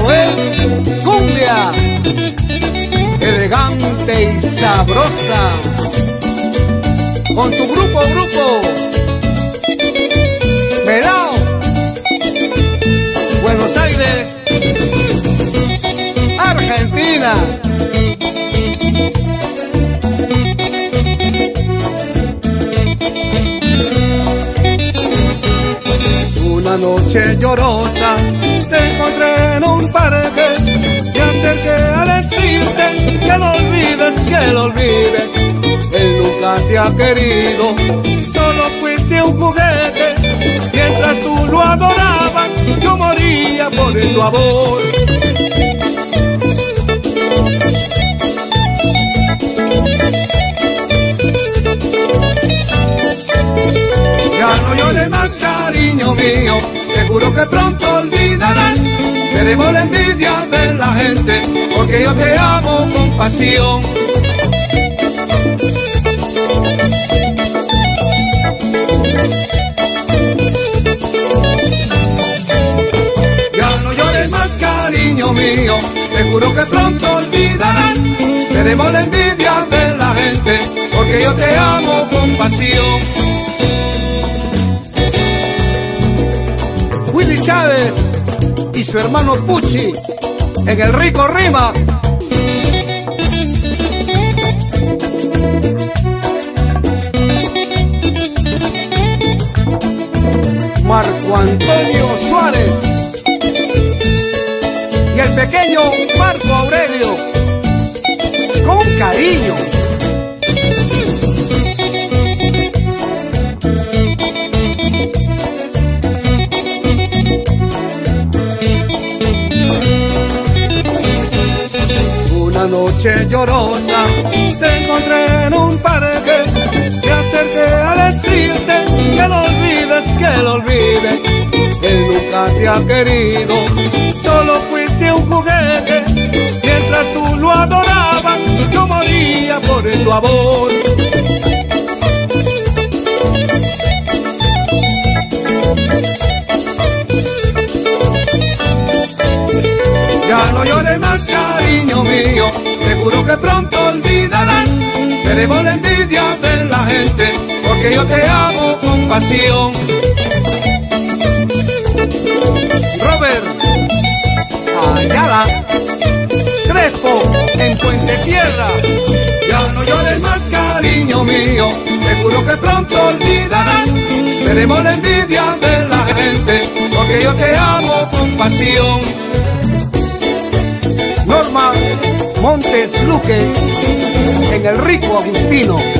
Esto es cumbia, elegante y sabrosa. Con tu grupo, Melao, Buenos Aires, Argentina. Una noche llorosa te encontré en un parque, me acerqué a decirte que lo olvides. Él nunca te ha querido, solo fuiste un juguete. Mientras tú lo adorabas, yo moría por tu amor. Ya no llores más, cariño mío, te juro que pronto olvidarás. Seremos la envidia de la gente, porque yo te amo con pasión. Ya no llores más, cariño mío, te juro que pronto olvidarás. Seremos la envidia de la gente, porque yo te amo con pasión. Willy Chávez y su hermano Pucci en el Rico Rima. Marco Antonio Suárez y el pequeño Marco Aurelio, con cariño. Una noche llorosa te encontré en un parque, me acerqué a decirte que lo olvides. Él nunca te ha querido, solo fuiste un juguete. Mientras tú lo adorabas, yo moría por tu amor. Ya no llores más, cariño mío, te juro que pronto olvidarás. Seremos la envidia de la gente, porque yo te amo con pasión. Robert Ayala Crespo en Puente Tierra. Ya no llores más, cariño mío, te juro que pronto olvidarás. Seremos la envidia de la gente, porque yo te amo con pasión. Norma Montes Luque en el Rico Agustino.